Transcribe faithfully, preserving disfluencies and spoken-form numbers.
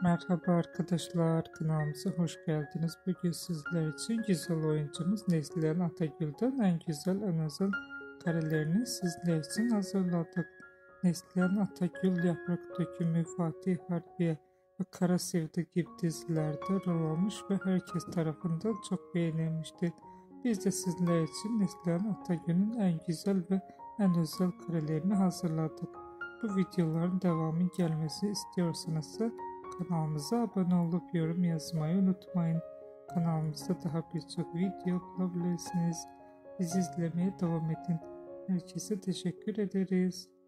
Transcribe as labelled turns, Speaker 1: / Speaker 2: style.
Speaker 1: Merhaba arkadaşlar, kanalımıza hoş geldiniz. Bugün sizler için güzel oyuncumuz Neslihan Atagül'den en güzel en özel karelerini sizler için hazırladık. Neslihan Atagül, Yaprak Dökümü, Fatih Harbiye ve Kara Sevda gibi dizilerde rol almış ve herkes tarafından çok beğenilmişti. Biz de sizler için Neslihan Atagül'ün en güzel ve en özel karelerini hazırladık. Bu videoların devamı gelmesi istiyorsanız kanalımıza abone olup yorum yazmayı unutmayın. Kanalımızda daha birçok video bulabilirsiniz. Bizi izlemeye devam edin. Herkese teşekkür ederiz.